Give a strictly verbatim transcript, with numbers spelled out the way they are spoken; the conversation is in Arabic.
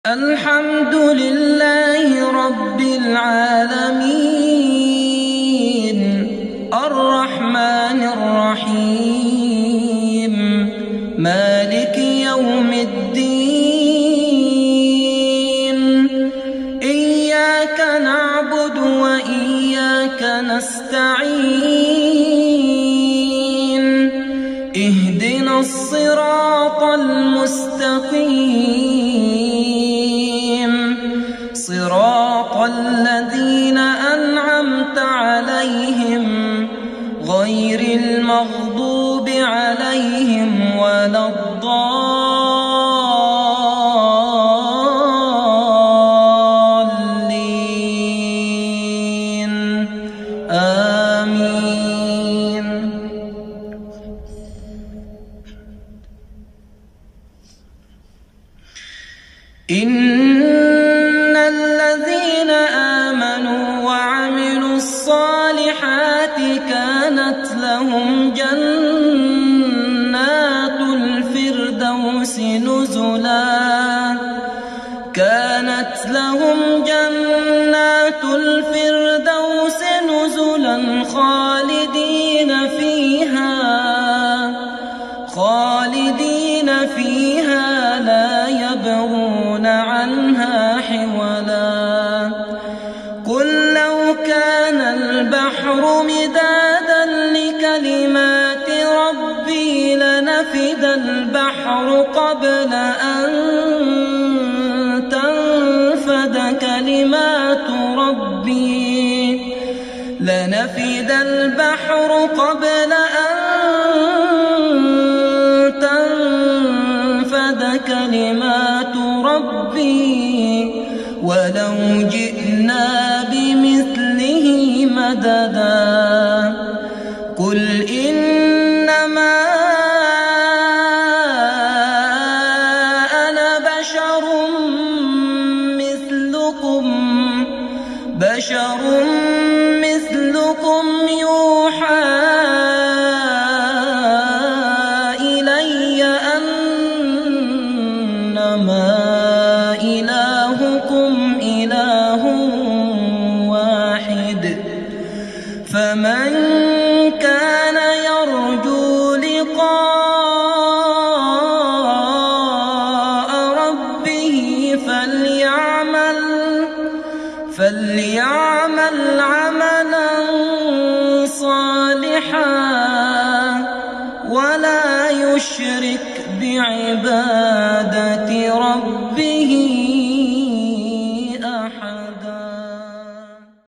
الحمد لله رب العالمين الرحمن الرحيم مالك يوم الدين إياك نعبد وإياك نستعين اهدنا الصراط المستقيم صراط الذين أنعمت عليهم غير المغضوب عليهم ولا الضالين آمين. إن الذين آمنوا وعملوا الصالحات كانت لهم جنات الفردوس نزلا كانت لهم جنات الفردوس نزلا خالدين فيها خالدين فيها لا يبغون عنها حولا. قل لو كان البحر مدادا لكلمات ربي لنفد البحر قبل أن تنفد كلمات ربي لنفد البحر قبل أن تنفد كلمات ربي ولو جئنا بمثله مددا. قل إنما أنا بشر مثلكم بشر مثلكم يوحى إلي أنما إلهكم إله واحد فمن كان يرجو لقاء ربه فليعمل فليعمل عملا صالحا ولا يشرك بعبادة